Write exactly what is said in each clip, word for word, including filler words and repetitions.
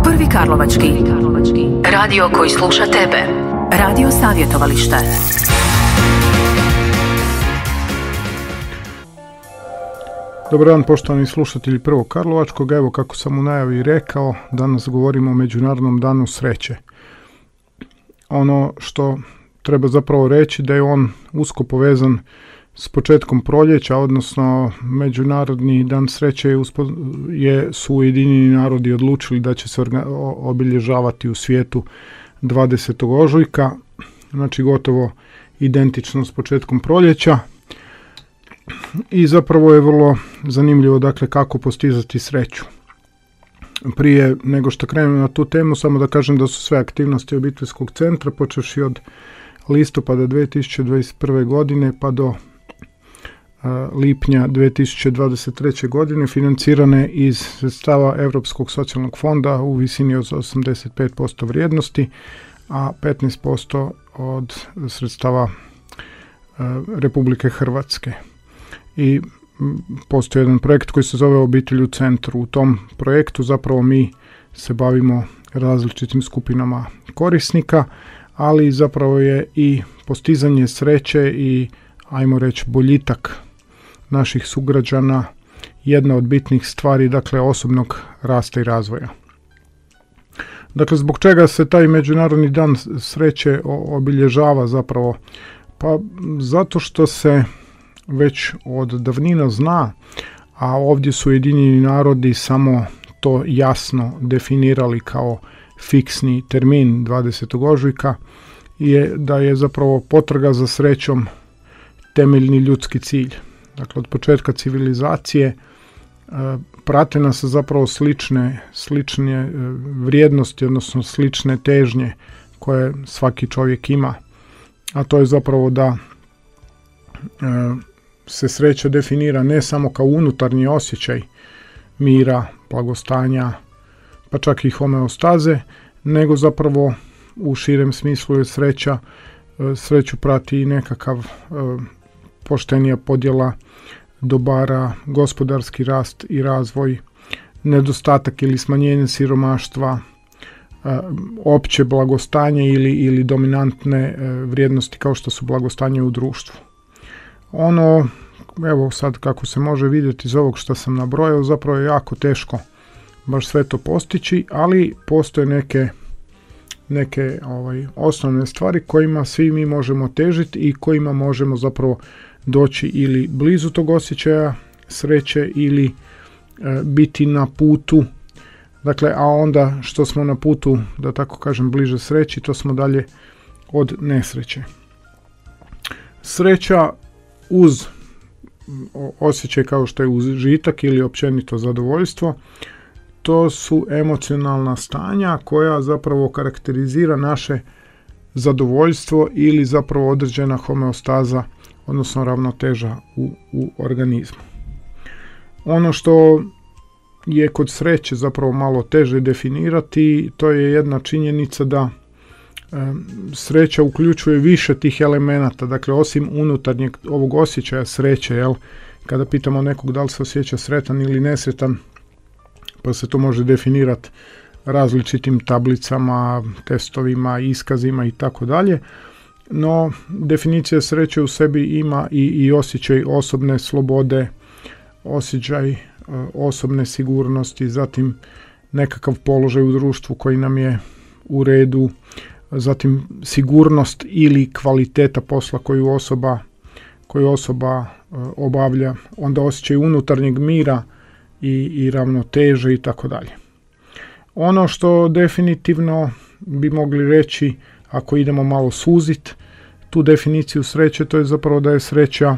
Prvi karlovački. Radio koji sluša tebe. Radio savjetovalište. Dobar dan poštovani slušatelji Prvog karlovačkog. Evo kako sam u najavi rekao, danas govorimo o Međunarodnom danu sreće. Ono što treba zapravo reći da je on usko povezan s početkom proljeća, odnosno Međunarodni dan sreće je, uspo, je su Ujedinjeni narodi odlučili da će se orga, obilježavati u svijetu dvadesetog ožujka, znači gotovo identično s početkom proljeća. I zapravo je vrlo zanimljivo dakle kako postizati sreću. Prije nego što krenem na tu temu, samo da kažem da su sve aktivnosti obiteljskog centra, počevši od listopada dvije tisuće dvadeset prve. godine pa do uh, lipnja dvije tisuće dvadeset treće. godine financirane iz sredstava Europskog socijalnog fonda u visini od osamdeset pet posto vrijednosti, a petnaest posto od sredstava uh, Republike Hrvatske. I postoji jedan projekt koji se zove Obitelj u centru. U tom projektu zapravo mi se bavimo različitim skupinama korisnika, ali zapravo je i postizanje sreće i, ajmo reći, boljitak naših sugrađana jedna od bitnih stvari, dakle, osobnog rasta i razvoja. Dakle, zbog čega se taj Međunarodni dan sreće obilježava zapravo? Pa zato što se već od davnina zna, a ovdje su Ujedinjeni narodi samo to jasno definirali kao fiksni termin dvadesetog ožujka, je da je zapravo potraga za srećom temeljni ljudski cilj. Dakle, od početka civilizacije e, prate nas zapravo slične, slične e, vrijednosti, odnosno slične težnje koje svaki čovjek ima, a to je zapravo da e, se sreća definira ne samo kao unutarnji osjećaj mira, blagostanja, pa čak i homeostaze, nego zapravo u širem smislu je sreća, sreću prati i nekakav poštenija podjela dobara, gospodarski rast i razvoj, nedostatak ili smanjenje siromaštva, opće blagostanje ili, ili dominantne vrijednosti kao što su blagostanje u društvu. Ono, evo sad kako se može vidjeti iz ovog što sam nabrojao, zapravo je jako teško baš sve to postići, ali postoje neke, neke ovaj, osnovne stvari kojima svi mi možemo težiti i kojima možemo zapravo doći ili blizu tog osjećaja sreće ili e, biti na putu. Dakle, a onda što smo na putu, da tako kažem, bliže sreći, to smo dalje od nesreće. Sreća uz osjećaj kao što je užitak ili općenito zadovoljstvo, to su emocionalna stanja koja zapravo karakterizira naše zadovoljstvo ili zapravo određena homeostaza, odnosno ravnoteža u, u organizmu. Ono što je kod sreće zapravo malo teže definirati, to je jedna činjenica da sreća uključuje više tih elemenata, dakle osim unutarnjeg ovog osjećaja sreće, jel, kada pitamo nekog da li se osjeća sretan ili nesretan, pa se to može definirati različitim tablicama, testovima, iskazima i tako dalje, no definicija sreće u sebi ima i, i osjećaj osobne slobode, osjećaj e, osobne sigurnosti, zatim nekakav položaj u društvu koji nam je u redu, zatim sigurnost ili kvaliteta posla koju osoba, koju osoba e, obavlja, onda osjećaj unutarnjeg mira i, i ravnoteže i tako dalje. Ono što definitivno bi mogli reći, ako idemo malo suzit tu definiciju sreće, to je zapravo da je sreća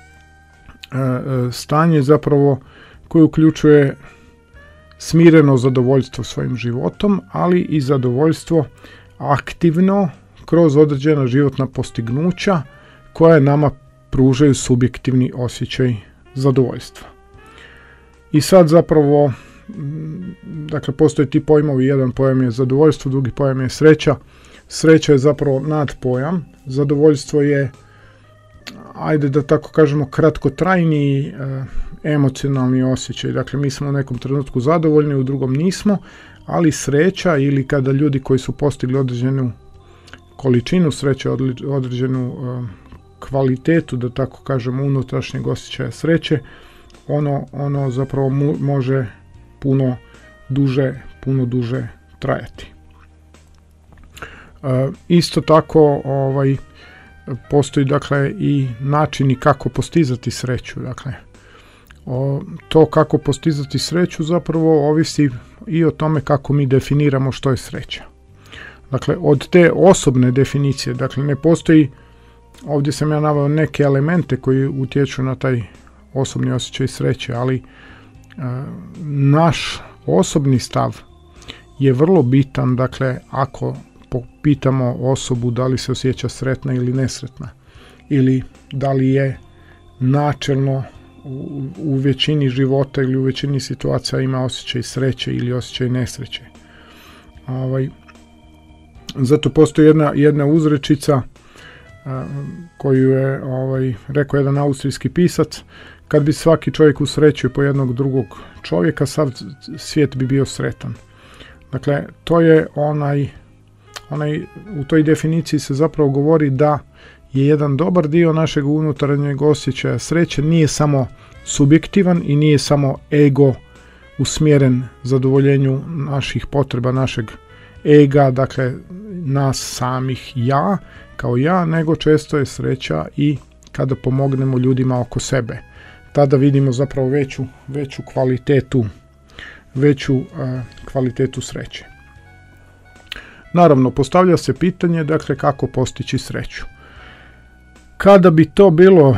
e, stanje zapravo koje uključuje smireno zadovoljstvo svojim životom, ali i zadovoljstvo aktivno kroz određena životna postignuća koja nama pružaju subjektivni osjećaj zadovoljstva. I sad zapravo, dakle, postoje ti pojmovi, jedan pojam je zadovoljstvo, drugi pojam je sreća. Sreća je zapravo nadpojam, zadovoljstvo je, ajde da tako kažemo, kratkotrajni e, emocionalni osjećaj. Dakle, mi smo u nekom trenutku zadovoljni, u drugom nismo, ali sreća ili kada ljudi koji su postigli određenu količinu sreće, određenu kvalitetu, da tako kažemo, unutrašnjeg osjećaja sreće, ono, ono zapravo mu, može puno duže, puno duže trajati. E, isto tako ovaj, postoji dakle i načini kako postizati sreću. Dakle, o, to kako postizati sreću zapravo ovisi i o tome kako mi definiramo što je sreća. Dakle, od te osobne definicije, dakle ne postoji, ovdje sam ja naveo neke elemente koji utječu na taj osobni osjećaj sreće, ali e, naš osobni stav je vrlo bitan. Dakle, ako pitamo osobu da li se osjeća sretna ili nesretna, ili da li je načelno u, u većini života ili u većini situacija ima osjećaj sreće ili osjećaj nesreće. Ovaj, zato postoji jedna, jedna uzrečica a, koju je ovaj, rekao jedan austrijski pisac: kad bi svaki čovjek usrećio po jednog drugog čovjeka, sav svijet bi bio sretan. Dakle, to je onaj, onaj, u toj definiciji se zapravo govori da je jedan dobar dio našeg unutarnjeg osjećaja sreće nije samo subjektivan i nije samo ego usmjeren zadovoljenju naših potreba, našeg ega, dakle nas samih, ja kao ja, nego često je sreća i kada pomognemo ljudima oko sebe. Tada vidimo zapravo veću, veću kvalitetu, veću uh, kvalitetu sreće. Naravno, postavlja se pitanje, dakle, kako postići sreću. Kada bi to bilo uh,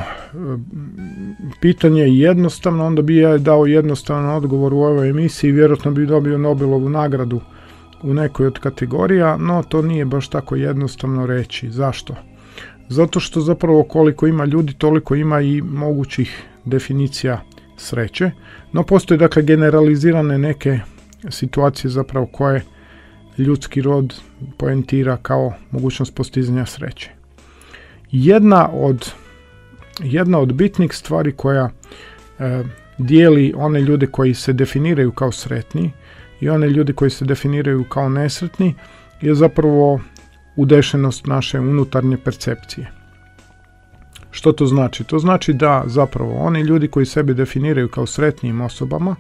pitanje jednostavno, onda bi ja dao jednostavan odgovor u ovoj emisiji, vjerojatno bi dobio Nobelovu nagradu u nekoj od kategorija, no to nije baš tako jednostavno reći. Zašto? Zato što zapravo koliko ima ljudi, toliko ima i mogućih definicija sreće, no postoje dakle generalizirane neke situacije zapravo koje ljudski rod poentira kao mogućnost postizanja sreće. Jedna od, jedna od bitnih stvari koja e, dijeli one ljude koji se definiraju kao sretni i one ljude koji se definiraju kao nesretni je zapravo udešenost naše unutarnje percepcije. Što to znači? To znači da zapravo oni ljudi koji sebe definiraju kao sretnijim osobama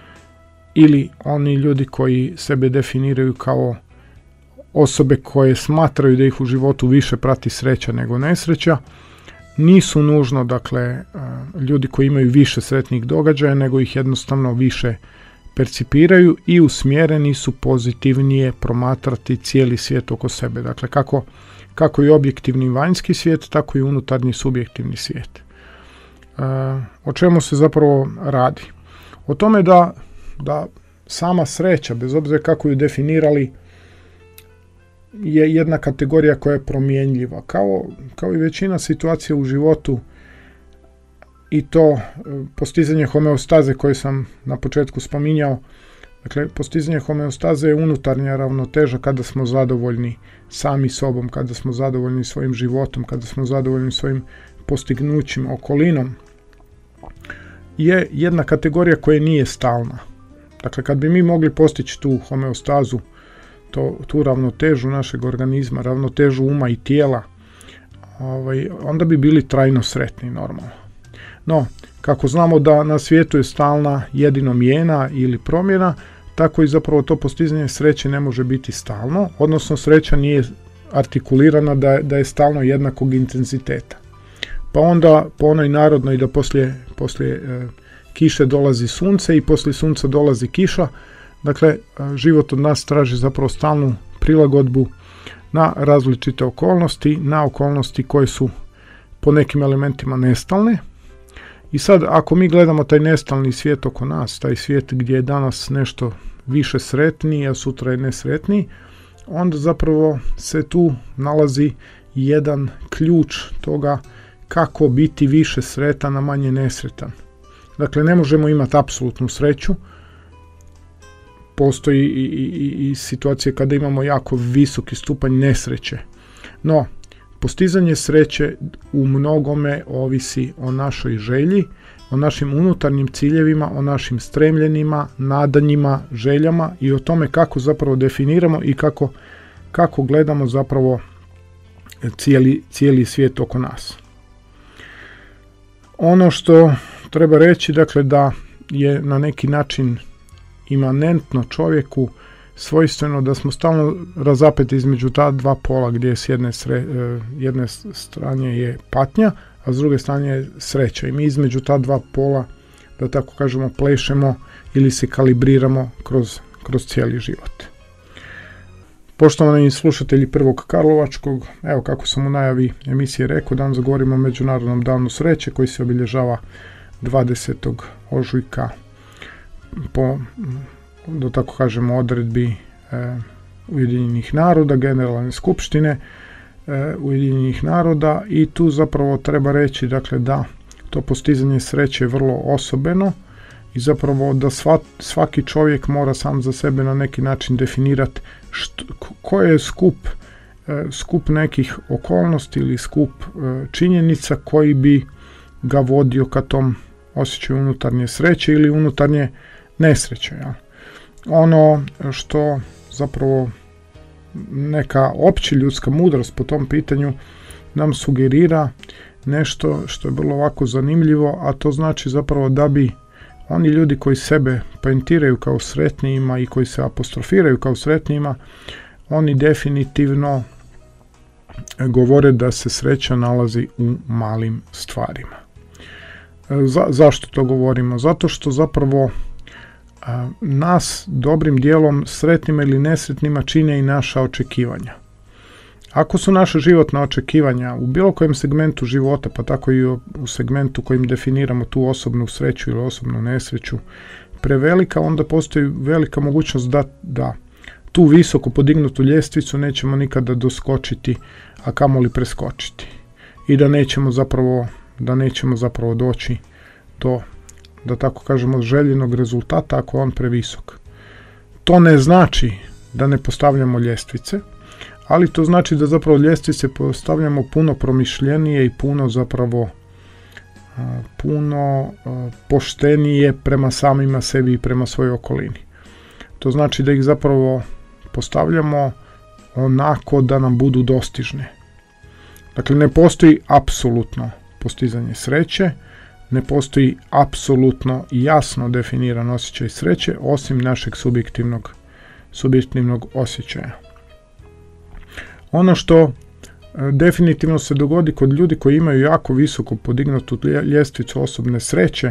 ili oni ljudi koji sebe definiraju kao osobe koje smatraju da ih u životu više prati sreća nego nesreća, nisu nužno dakle ljudi koji imaju više sretnih događaja, nego ih jednostavno više percipiraju i usmjereni su pozitivnije promatrati cijeli svijet oko sebe. Dakle, kako, kako i objektivni vanjski svijet, tako i unutarnji subjektivni svijet. E, o čemu se zapravo radi? O tome da, da sama sreća, bez obzira kako ju definirali, je jedna kategorija koja je promjenljiva. Kao, kao i većina situacija u životu, i to postizanje homeostaze koje sam na početku spominjao. Dakle, postizanje homeostaze je unutarnja ravnoteža kada smo zadovoljni sami sobom, kada smo zadovoljni svojim životom, kada smo zadovoljni svojim postignućima, okolinom, je jedna kategorija koja nije stalna. Dakle, kad bi mi mogli postići tu homeostazu, to, tu ravnotežu našeg organizma, ravnotežu uma i tijela, ovaj, onda bi bili trajno sretni normalno. No, kako znamo da na svijetu je stalna jedino mijena ili promjena, tako i zapravo to postizanje sreće ne može biti stalno, odnosno sreća nije artikulirana da je, da je stalno jednakog intenziteta. Pa onda po onoj narodnoj da poslije, poslije e, kiše dolazi sunce i poslije sunca dolazi kiša, dakle e, život od nas traži zapravo stalnu prilagodbu na različite okolnosti, na okolnosti koje su po nekim elementima nestalne. I sad, ako mi gledamo taj nestalni svijet oko nas, taj svijet gdje je danas nešto više sretniji, a sutra je nesretniji, onda zapravo se tu nalazi jedan ključ toga kako biti više sretan, a manje nesretan. Dakle, ne možemo imati apsolutnu sreću. Postoji i, i, i situacije kada imamo jako visoki stupanj nesreće. No, postizanje sreće u mnogome ovisi o našoj želji o našim unutarnjim ciljevima, o našim stremljenima, nadanjima, željama i o tome kako zapravo definiramo i kako, kako gledamo zapravo cijeli, cijeli svijet oko nas. Ono što treba reći, dakle, da je na neki način imanentno čovjeku svojstveno da smo stalno razapeti između ta dva pola, gdje s jedne, sre, jedne strane je patnja, a s druge strane je sreća. I mi između ta dva pola, da tako kažemo, plešemo ili se kalibriramo kroz, kroz cijeli život. Poštovani slušatelji Prvog Karlovačkog, evo kako sam u najavi emisije rekao, danas govorimo o Međunarodnom danu sreće koji se obilježava dvadesetog ožujka po, da tako kažemo, odredbi e, Ujedinjenih naroda, Generalne skupštine e, Ujedinjenih naroda, i tu zapravo treba reći, dakle, da to postizanje sreće je vrlo osobeno i zapravo da sva, svaki čovjek mora sam za sebe na neki način definirati što, koji je skup, e, skup nekih okolnosti ili skup e, činjenica koji bi ga vodio ka tom osjećaju unutarnje sreće ili unutarnje nesreće. Ja. Ono što zapravo neka opća ljudska mudrost po tom pitanju nam sugerira nešto što je vrlo ovako zanimljivo, a to znači zapravo da bi oni ljudi koji sebe paintiraju kao sretnijima i koji se apostrofiraju kao sretnijima, oni definitivno govore da se sreća nalazi u malim stvarima. Za, zašto to govorimo? Zato što zapravo a, nas dobrim dijelom sretnima ili nesretnima čine i naša očekivanja. Ako su naša životna očekivanja u bilo kojem segmentu života, pa tako i u, u segmentu kojim definiramo tu osobnu sreću ili osobnu nesreću, prevelika, onda postoji velika mogućnost da, da tu visoko podignutu ljestvicu nećemo nikada doskočiti, a kamoli preskočiti. I da nećemo zapravo da nećemo zapravo doći do, da tako kažemo, željenog rezultata ako je on previsok. To ne znači da ne postavljamo ljestvice, ali to znači da zapravo ljestvice postavljamo puno promišljenije i puno zapravo a, puno a, poštenije prema samima sebi i prema svojoj okolini. To znači da ih zapravo postavljamo onako da nam budu dostižne. Dakle, ne postoji apsolutno postizanje sreće, ne postoji apsolutno jasno definiran osjećaj sreće osim našeg subjektivnog, subjektivnog osjećaja. Ono što e, definitivno se dogodi kod ljudi koji imaju jako visoko podignutu ljestvicu osobne sreće,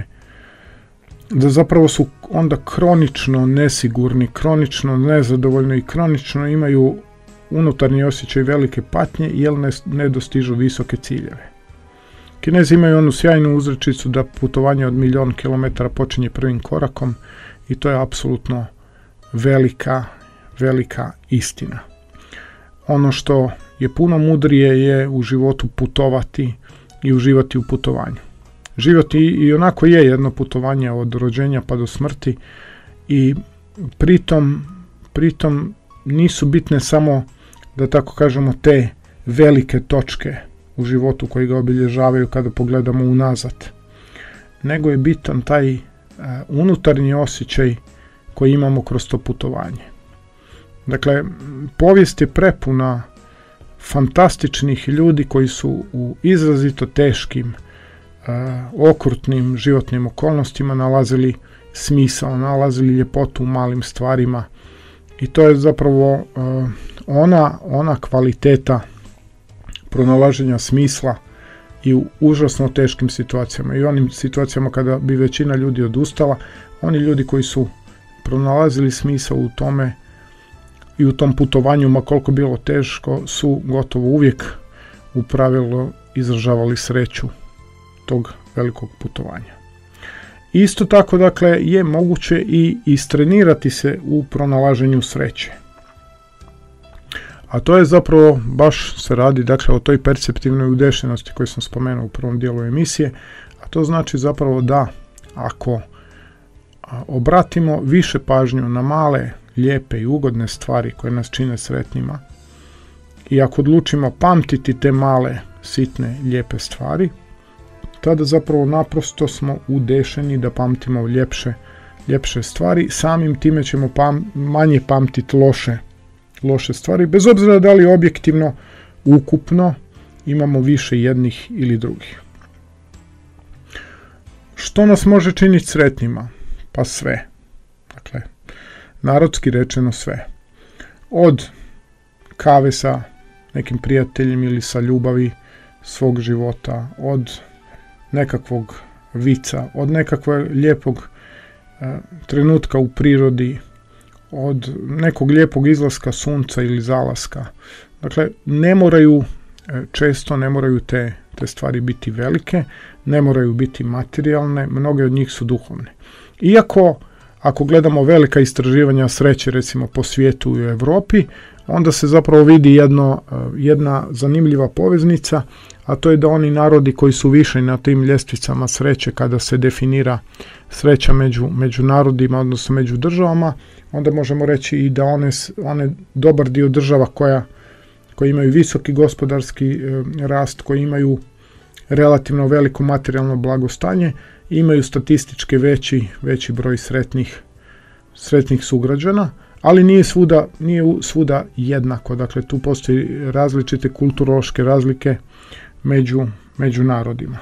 da zapravo su onda kronično nesigurni, kronično nezadovoljni i kronično imaju unutarnji osjećaj velike patnje jer ne, ne dostižu visoke ciljeve. Kinezi imaju onu sjajnu uzrečicu da putovanje od milion kilometara počinje prvim korakom i to je apsolutno velika, velika istina. Ono što je puno mudrije je u životu putovati i uživati u putovanju. Život i, i onako je jedno putovanje od rođenja pa do smrti i pritom, pritom nisu bitne samo, da tako kažemo, te velike točke u životu koji ga obilježavaju kada pogledamo unazad, nego je bitan taj uh, unutarnji osjećaj koji imamo kroz to putovanje. Dakle, povijest je prepuna fantastičnih ljudi koji su u izrazito teškim, uh, okrutnim životnim okolnostima nalazili smisao, nalazili ljepotu u malim stvarima i to je zapravo uh, ona, ona kvaliteta pronalaženja smisla i u užasno teškim situacijama i onim situacijama kada bi većina ljudi odustala, oni ljudi koji su pronalazili smisao u tome i u tom putovanju, ma koliko bilo teško, su gotovo uvijek u pravilu izražavali sreću tog velikog putovanja. Isto tako, dakle, je moguće i istrenirati se u pronalaženju sreće. A to je zapravo, baš se radi, dakle, o toj perceptivnoj udešenosti koju sam spomenuo u prvom dijelu emisije, a to znači zapravo da ako obratimo više pažnju na male, lijepe i ugodne stvari koje nas čine sretnima i ako odlučimo pamtiti te male, sitne, lijepe stvari, tada zapravo naprosto smo udešeni da pamtimo ljepše, ljepše stvari, samim time ćemo pam, manje pamtiti loše, loše stvari, bez obzira da li objektivno, ukupno imamo više jednih ili drugih. Što nas može činiti sretnima? Pa sve. Dakle, narodski rečeno sve. Od kave sa nekim prijateljem ili sa ljubavi svog života, od nekakvog vica, od nekakvog lijepog e, trenutka u prirodi, od nekog lijepog izlaska sunca ili zalaska. Dakle, ne moraju, e, često ne moraju te, te stvari biti velike, ne moraju biti materijalne, mnoge od njih su duhovne. Iako, ako gledamo velika istraživanja sreće, recimo po svijetu i u Europi, onda se zapravo vidi jedno, jedna zanimljiva poveznica, a to je da oni narodi koji su više na tim ljestvicama sreće, kada se definira sreća među, među narodima, odnosno među državama, onda možemo reći i da one, one dobar dio država koja, koji imaju visoki gospodarski e, rast, koji imaju relativno veliko materijalno blagostanje, imaju statistički veći, veći broj sretnih, sretnih sugrađana, ali nije svuda, nije svuda jednako. Dakle, tu postoji različite kulturološke razlike među, među narodima.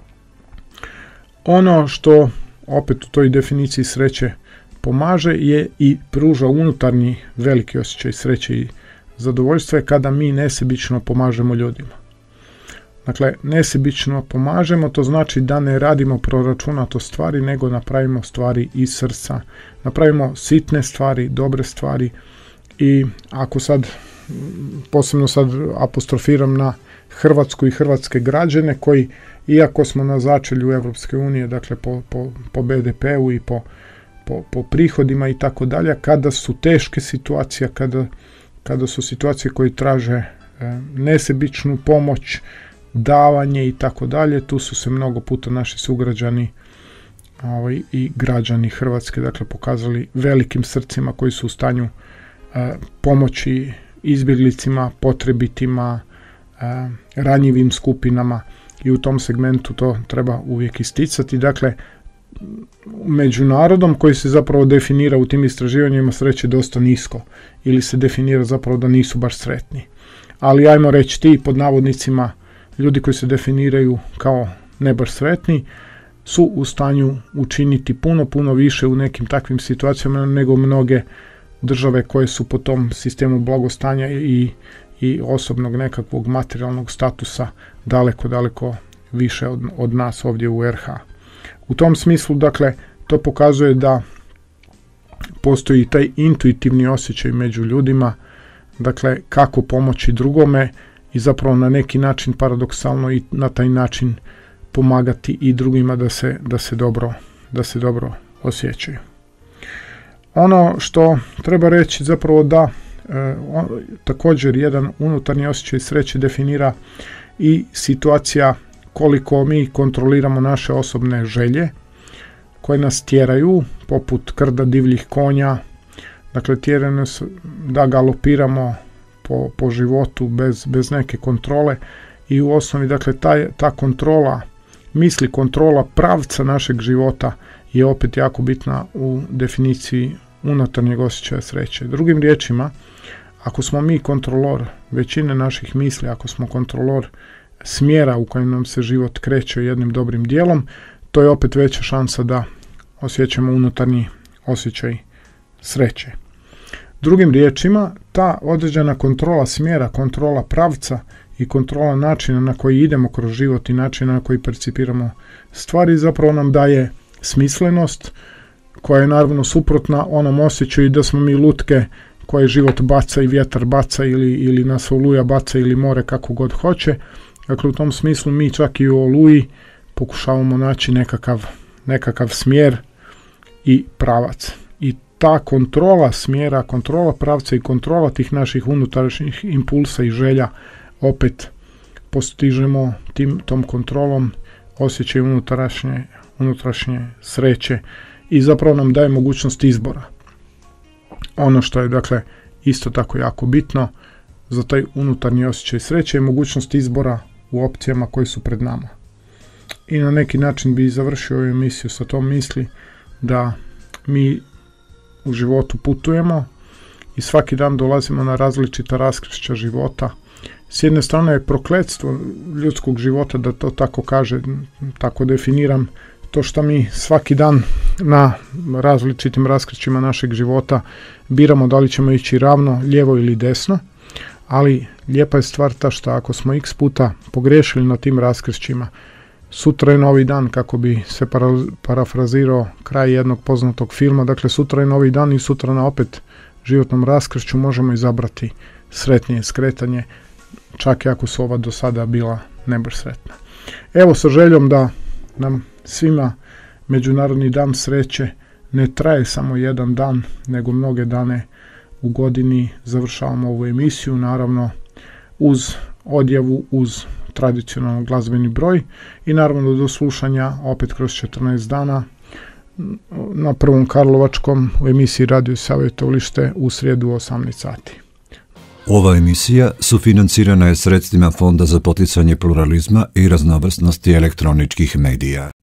Ono što opet u toj definiciji sreće pomaže je i pruža unutarnji veliki osjećaj sreće i zadovoljstva je kada mi nesebično pomažemo ljudima. Dakle, nesebično pomažemo, to znači da ne radimo proračunato stvari, nego napravimo stvari iz srca. Napravimo sitne stvari, dobre stvari i ako sad, posebno sad apostrofiram na Hrvatsku i hrvatske građane koji, iako smo na začelju Europske unije, dakle po, po, po be de pe u i po, po, po prihodima i tako dalje, kada su teške situacije, kada, kada su situacije koje traže e, nesebičnu pomoć, davanje i tako dalje, tu su se mnogo puta naši sugrađani ovaj, i građani Hrvatske dakle pokazali velikim srcima koji su u stanju e, pomoći izbjeglicima, potrebitima, e, ranjivim skupinama i u tom segmentu to treba uvijek isticati. Dakle, među narodom koji se zapravo definira u tim istraživanjima sreće dosta nisko ili se definira zapravo da nisu baš sretni. Ali ajmo reći ti pod navodnicima ljudi koji se definiraju kao ne baš sretni su u stanju učiniti puno, puno više u nekim takvim situacijama nego mnoge države koje su po tom sistemu blagostanja i, i osobnog nekakvog materijalnog statusa daleko, daleko više od, od nas ovdje u er ha. U tom smislu, dakle, to pokazuje da postoji taj intuitivni osjećaj među ljudima, dakle, kako pomoći drugome i zapravo na neki način paradoksalno i na taj način pomagati i drugima da se, da se dobro, da se dobro osjećaju. Ono što treba reći zapravo da e, on, također jedan unutarnji osjećaj sreće definira i situacija koliko mi kontroliramo naše osobne želje koje nas tjeraju poput krda divljih konja, dakle tjeraju nas da galopiramo po, po životu bez, bez neke kontrole i u osnovi dakle ta, ta kontrola misli, kontrola pravca našeg života je opet jako bitna u definiciji unutarnjeg osjećaja sreće. Drugim riječima, ako smo mi kontrolor većine naših misli, ako smo kontrolor smjera u kojem nam se život kreće jednim dobrim dijelom, to je opet veća šansa da osjećamo unutarnji osjećaj sreće. Drugim riječima, ta određena kontrola smjera, kontrola pravca i kontrola načina na koji idemo kroz život i načina na koji percipiramo stvari zapravo nam daje smislenost koja je naravno suprotna onom osjećaju da smo mi lutke koje život baca i vjetar baca ili, ili nas oluja baca ili more kako god hoće. Dakle, u tom smislu mi čak i u oluji pokušavamo naći nekakav, nekakav smjer i pravac. I ta kontrola smjera, kontrola pravca i kontrola tih naših unutrašnjih impulsa i želja opet postižemo tim, tom kontrolom osjećaj unutrašnje, unutrašnje sreće i zapravo nam daje mogućnost izbora. Ono što je dakle isto tako jako bitno za taj unutarnji osjećaj sreće je mogućnost izbora u opcijama koje su pred nama. I na neki način bi završio ovu emisiju sa tom misli da mi u životu putujemo i svaki dan dolazimo na različita raskršća života. S jedne strane je prokletstvo ljudskog života, da to tako kaže, tako definiram, to što mi svaki dan na različitim raskršćima našeg života biramo da li ćemo ići ravno, lijevo ili desno, ali lijepa je stvar ta što ako smo x puta pogrešili na tim raskršćima, sutra je novi dan, kako bi se para, parafrazirao kraj jednog poznatog filma, dakle sutra je novi dan i sutra na opet životnom raskršću možemo izabrati sretnije skretanje, čak i ako su ova do sada bila ne baš sretna. Evo, sa željom da nam svima Međunarodni dan sreće ne traje samo jedan dan, nego mnoge dane u godini, završavamo ovu emisiju, naravno uz odjavu, uz tradicionalno glazbeni broj i naravno do slušanja opet kroz četrnaest dana na Prvom Karlovačkom u emisiji Radio savjetovalište u srijedu u osamnaest sati. Ova emisija sufinancirana je sredstvima Fonda za poticanje pluralizma i raznovrsnosti elektroničkih medija.